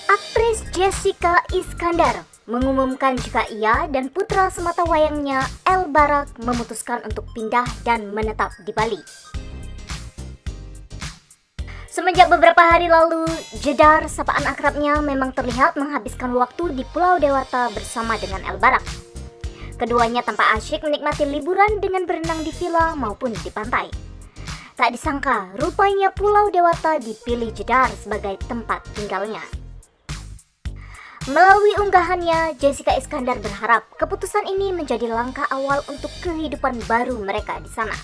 Aktris Jessica Iskandar mengumumkan jika ia dan putra sematawayangnya El Barak memutuskan untuk pindah dan menetap di Bali. Semenjak beberapa hari lalu, Jedar, sapaan akrabnya, memang terlihat menghabiskan waktu di Pulau Dewata bersama dengan El Barak. Keduanya tampak asyik menikmati liburan dengan berenang di villa maupun di pantai. Tak disangka, rupanya Pulau Dewata dipilih Jedar sebagai tempat tinggalnya. Melalui unggahannya, Jessica Iskandar berharap keputusan ini menjadi langkah awal untuk kehidupan baru mereka di sana.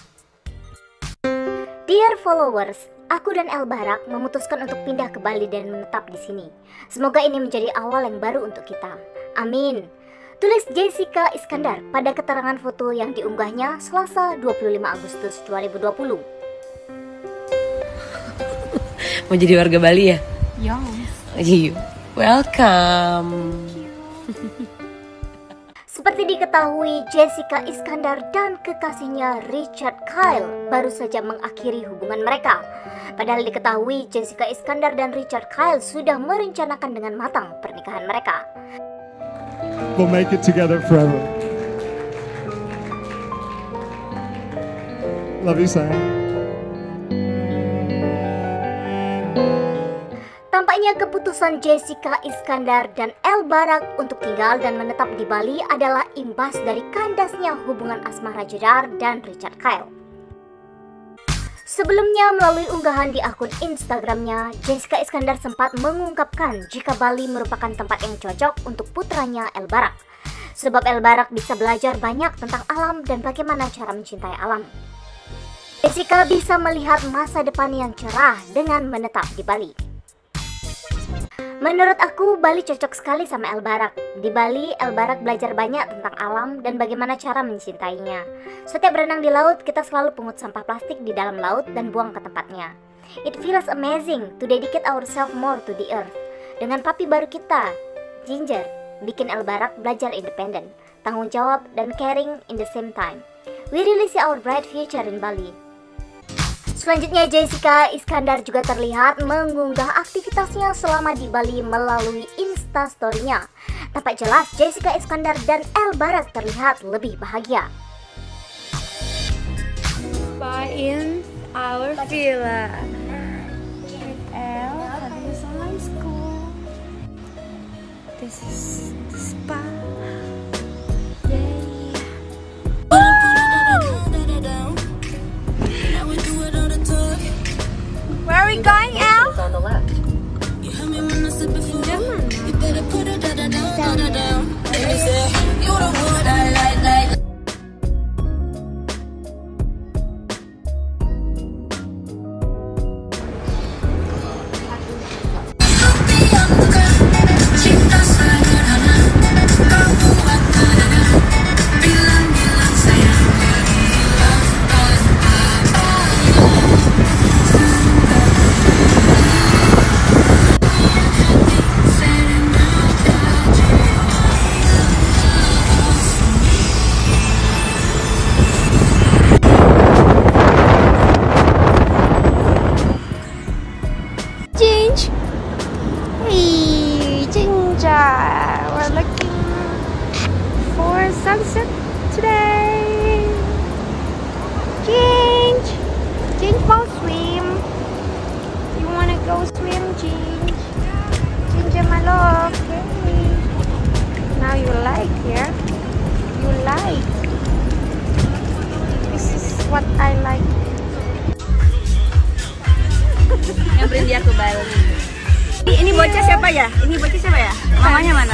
Dear followers, aku dan El Barak memutuskan untuk pindah ke Bali dan menetap di sini. Semoga ini menjadi awal yang baru untuk kita. Amin. Tulis Jessica Iskandar pada keterangan foto yang diunggahnya Selasa 25 Agustus 2020. Mau jadi warga Bali ya? Yes. Welcome. Seperti diketahui, Jessica Iskandar dan kekasihnya Richard Kyle baru saja mengakhiri hubungan mereka. Padahal diketahui Jessica Iskandar dan Richard Kyle sudah merencanakan dengan matang pernikahan mereka. We'll make it together forever. Love you, sayang. Tampaknya keputusan Jessica Iskandar dan El Barak untuk tinggal dan menetap di Bali adalah imbas dari kandasnya hubungan asmara Jedar dan Richard Kyle. Sebelumnya, melalui unggahan di akun Instagramnya, Jessica Iskandar sempat mengungkapkan jika Bali merupakan tempat yang cocok untuk putranya El Barak. Sebab El Barak bisa belajar banyak tentang alam dan bagaimana cara mencintai alam. Jessica bisa melihat masa depan yang cerah dengan menetap di Bali. Menurut aku, Bali cocok sekali sama El Barak. Di Bali, El Barak belajar banyak tentang alam dan bagaimana cara mencintainya. Setiap berenang di laut, kita selalu pungut sampah plastik di dalam laut dan buang ke tempatnya. It feels amazing to dedicate ourselves more to the earth. Dengan papi baru kita, Ginger, bikin El Barak belajar independen, tanggung jawab, dan caring in the same time. We really see our bright future in Bali. Selanjutnya, Jessica Iskandar juga terlihat mengunggah aktivitasnya selama di Bali melalui Instastory-nya. Tampak jelas Jessica Iskandar dan El Barak terlihat lebih bahagia. In our villa. El, having a summer school. This is the spa. Where are we going, El? On the left. We're looking for sunset today. Ginge mau swim. You wanna go swim, Ginge? Ginger, my love. Okay. Now you like here. You like. This is what I like. Nyamperin dia ke Bali. Ini bocah siapa ya? Ini bocah siapa ya? Mamanya mana?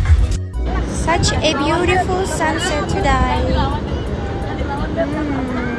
Such a beautiful sunset today.